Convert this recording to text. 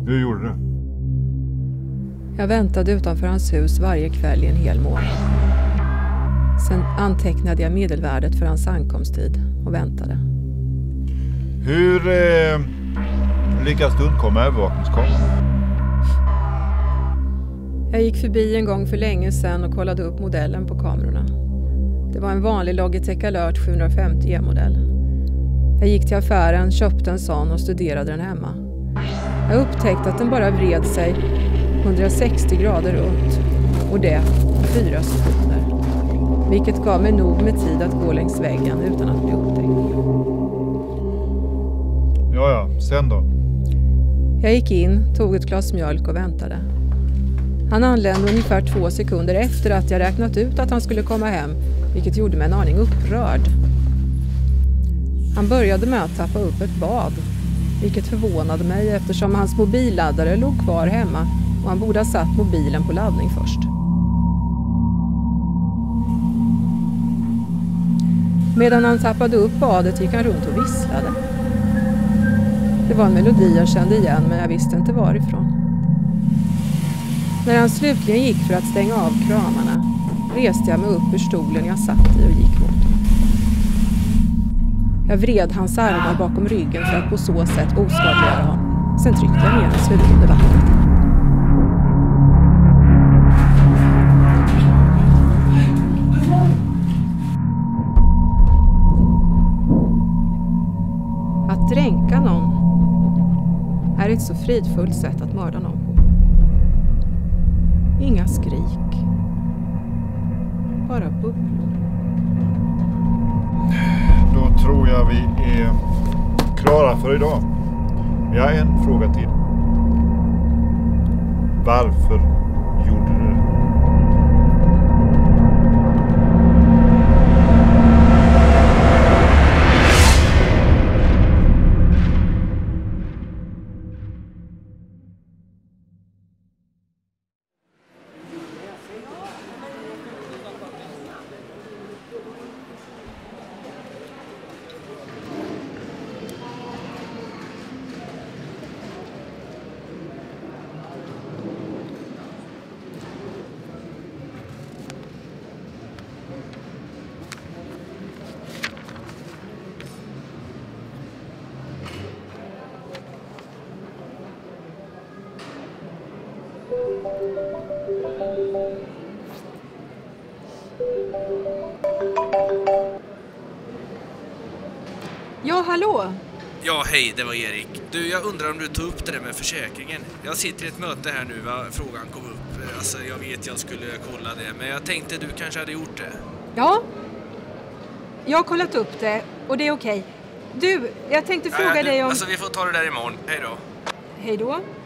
Hur gjorde du? Jag väntade utanför hans hus varje kväll i en hel månad. Sen antecknade jag medelvärdet för hans ankomsttid och väntade. Hur lyckas du undkomma övervakningskameran? Jag gick förbi en gång för länge sedan och kollade upp modellen på kamerorna. Det var en vanlig Logitech Alert 750 E-modell. Jag gick till affären, köpte en sån och studerade den hemma. Jag upptäckte att den bara vred sig 160 grader runt och det på 4 sekunder. Vilket gav mig nog med tid att gå längs väggen utan att bli upptäckt. Ja, sen då? Jag gick in, tog ett glas mjölk och väntade. Han anlände ungefär 2 sekunder efter att jag räknat ut att han skulle komma hem, vilket gjorde mig en aning upprörd. Han började med att tappa upp ett bad, vilket förvånade mig eftersom hans mobilladdare låg kvar hemma och han borde ha satt mobilen på laddning först. Medan han tappade upp badet gick han runt och visslade. Det var en melodi jag kände igen men jag visste inte varifrån. När han slutligen gick för att stänga av kramarna reste jag mig upp ur stolen jag satt i och gick mot honom. Jag vred hans armar bakom ryggen för att på så sätt oskadliggöra honom. Sen tryckte jag ner hans huvud under vattnet. Att dränka någon är ett så fridfullt sätt att mörda någon på. Inga skrik. Bara bubblor. Då tror jag vi är klara för idag. Vi har en fråga till. Varför gjorde du det? Ja, hallå? Ja, hej, det var Erik. Du, jag undrar om du tog upp det där med försäkringen. Jag sitter i ett möte här nu, va? Frågan kom upp. Alltså, jag vet jag skulle kolla det, men jag tänkte du kanske hade gjort det. Ja, jag har kollat upp det och det är okej. Du, jag tänkte fråga dig om... Alltså, vi får ta det där imorgon. Hej då. Hej då.